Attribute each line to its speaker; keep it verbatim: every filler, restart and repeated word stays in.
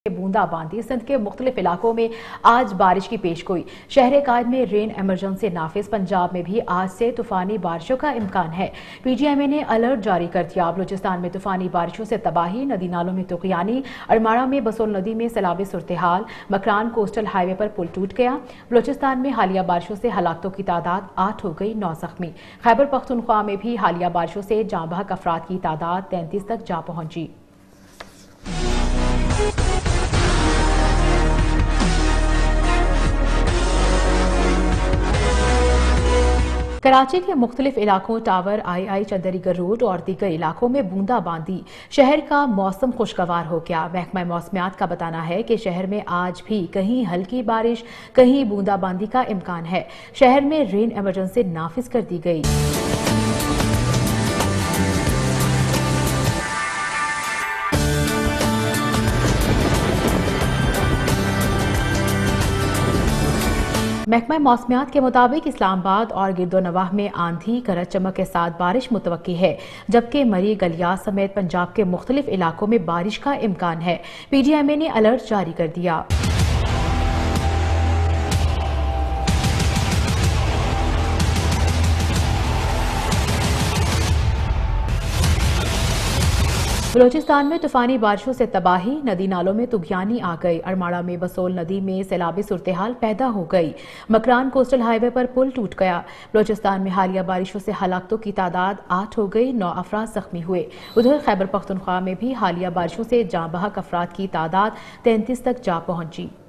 Speaker 1: बूंदाबांदी सिंध के मुख्तलिफ इलाकों में आज बारिश की पेशगोई। शहर कायद में रेन एमरजेंसी नाफिज। पंजाब में भी आज से तूफानी बारिशों का इम्कान है। पीजीएमए ने अलर्ट जारी कर दिया। बलूचिस्तान में तूफानी बारिशों से तबाही, नदी नालों में तुगयानी। अरमाड़ा में बसोल नदी में सैलाबी सूरत हाल। मकरान कोस्टल हाईवे पर पुल टूट गया। बलूचिस्तान में हालिया बारिशों से हलाकतों की तादाद आठ हो गई, नौ जख्मी। खैबर पख्तूनख्वा में भी हालिया बारिशों से जाँ बहक अफराद की तादाद तैंतीस तक जा पहुंची। कराची के मुख्तलिफ इलाकों टावर, आई आई, चंदरीगढ़ रोड और दीगर इलाकों में बूंदाबांदी। शहर का मौसम खुशगवार हो गया। महकमा मौसमियात का बताना है कि शहर में आज भी कहीं हल्की बारिश, कहीं बूंदाबांदी का इम्कान है। शहर में रेन एमरजेंसी नाफिज कर दी गई। महकमा मौसमियात के मुताबिक इस्लामाबाद और गिरदोनवाह में आंधी, गरज चमक के साथ बारिश मुतवक्की है, जबकि मरी, गलियात समेत पंजाब के मुख्तलिफ इलाकों में बारिश का इम्कान है। पीजीएमए ने अलर्ट जारी कर दिया। बलूचिस्तान में तूफानी बारिशों से तबाही, नदी नालों में तुगयानी आ गई। अरमाड़ा में बसोल नदी में सैलाबी सूरत हाल पैदा हो गई। मकरान कोस्टल हाईवे पर पुल टूट गया। बलूचिस्तान में हालिया बारिशों से हलाकतों की तादाद आठ हो गई, नौ अफराद जख्मी हुए। उधर खैबर पख्तूनख्वा में भी हालिया बारिशों से जाँ बहक अफराद की तादाद तैंतीस तक जा पहुंची।